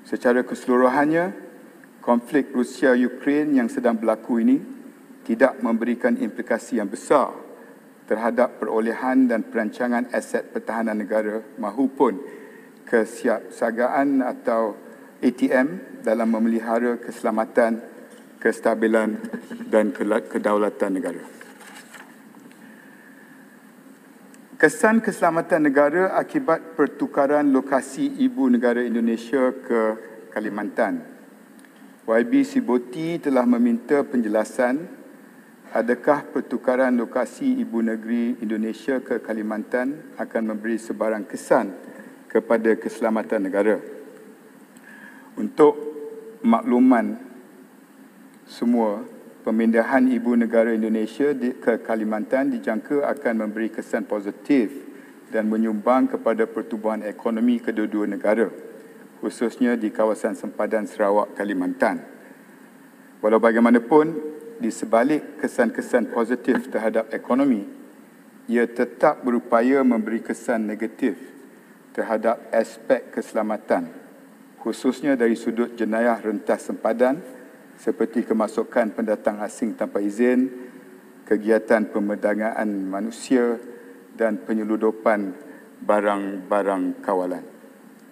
Secara keseluruhannya, konflik Rusia-Ukraine yang sedang berlaku ini tidak memberikan implikasi yang besar terhadap perolehan dan perancangan aset pertahanan negara mahupun kesiapsiagaan atau ATM dalam memelihara keselamatan, kestabilan dan kedaulatan negara. Kesan keselamatan negara akibat pertukaran lokasi ibu negara Indonesia ke Kalimantan. YB Siboti telah meminta penjelasan adakah pertukaran lokasi ibu negeri Indonesia ke Kalimantan akan memberi sebarang kesan kepada keselamatan negara. Untuk makluman semua, pemindahan ibu negara Indonesia ke Kalimantan dijangka akan memberi kesan positif dan menyumbang kepada pertumbuhan ekonomi kedua-dua negara, khususnya di kawasan sempadan Sarawak, Kalimantan. Walau bagaimanapun, di sebalik kesan-kesan positif terhadap ekonomi, ia tetap berupaya memberi kesan negatif terhadap aspek keselamatan, khususnya dari sudut jenayah rentas sempadan seperti kemasukan pendatang asing tanpa izin, kegiatan pemerdagangan manusia dan penyeludupan barang-barang kawalan.